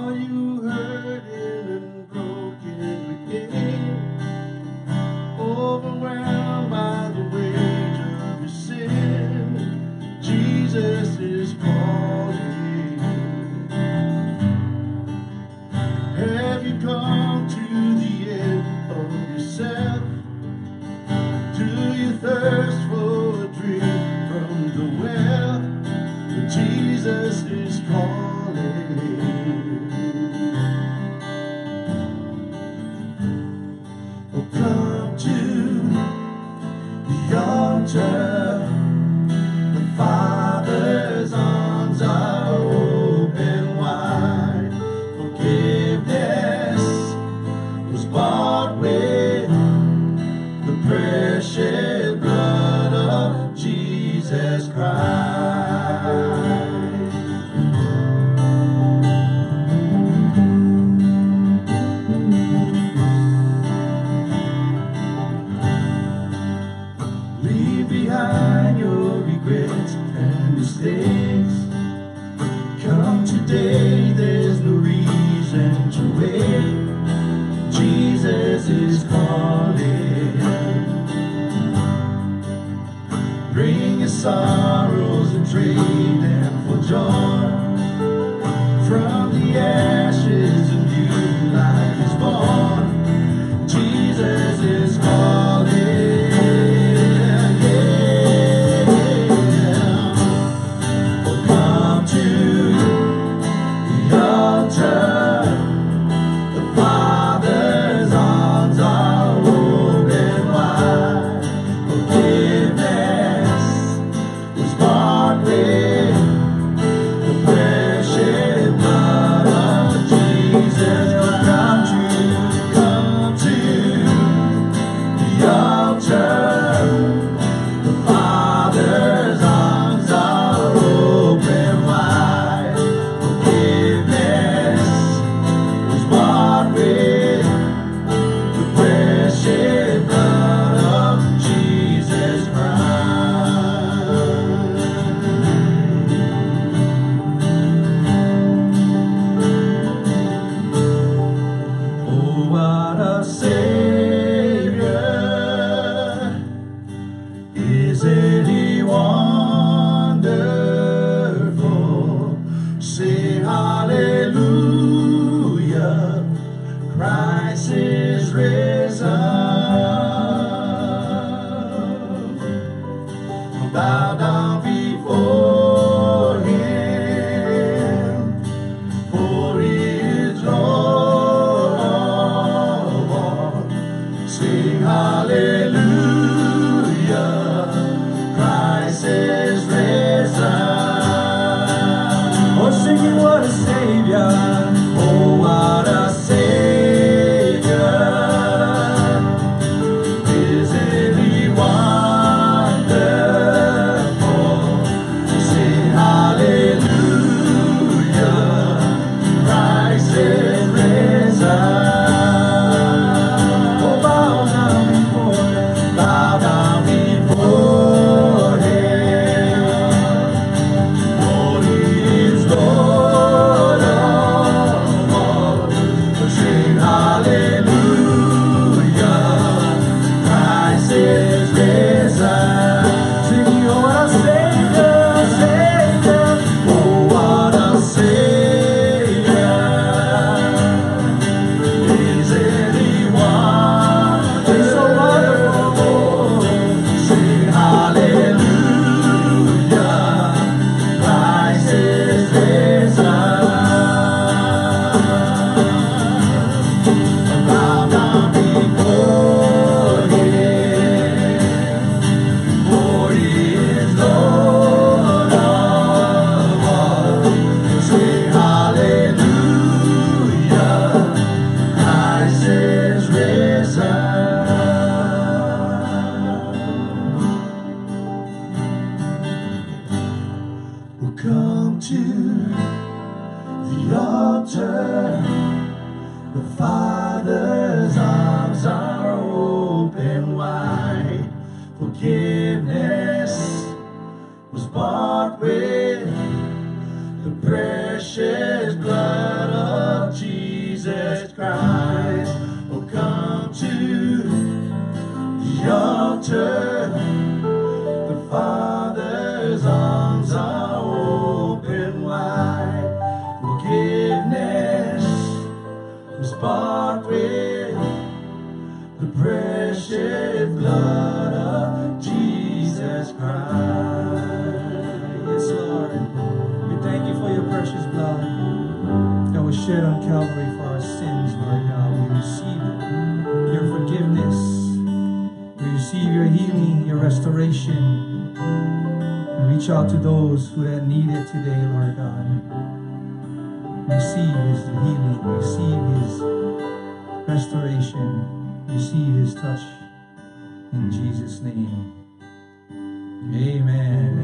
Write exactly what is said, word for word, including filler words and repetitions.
Are you hurting and broken within? Overwhelmed by the weight of your sin? Jesus is calling. Have you come to the end of yourself? Do you thirst for a drink from the well? Jesus is calling. Oh, come to the altar. The Father's arms are open wide. Forgiveness was bought with the precious blood of Jesus Christ. Leave behind your regrets and mistakes. Come today, there's no reason to wait. Jesus is calling. Bring your sorrows and trade them for joy. From the ashes a new life is born. Jesus is calling. Bow down before Him, for He is Lord. Sing hallelujah, Christ is risen. Oh, sing what a Savior, oh, what a Savior. Isn't He wonderful? Come to the altar. The Father's arms are open wide. Forgiveness was bought with the precious blood of altar. The Father's arms are open wide. Forgiveness was bought with the precious blood of Jesus Christ. Yes, Lord. We thank you for your precious blood that was shed on Calvary for our sins, Lord God. We receive your forgiveness. We receive your healing, your restoration. And reach out to those who that need it today, Lord God. Receive his healing. Receive his restoration. Receive his touch. In Jesus' name. Amen.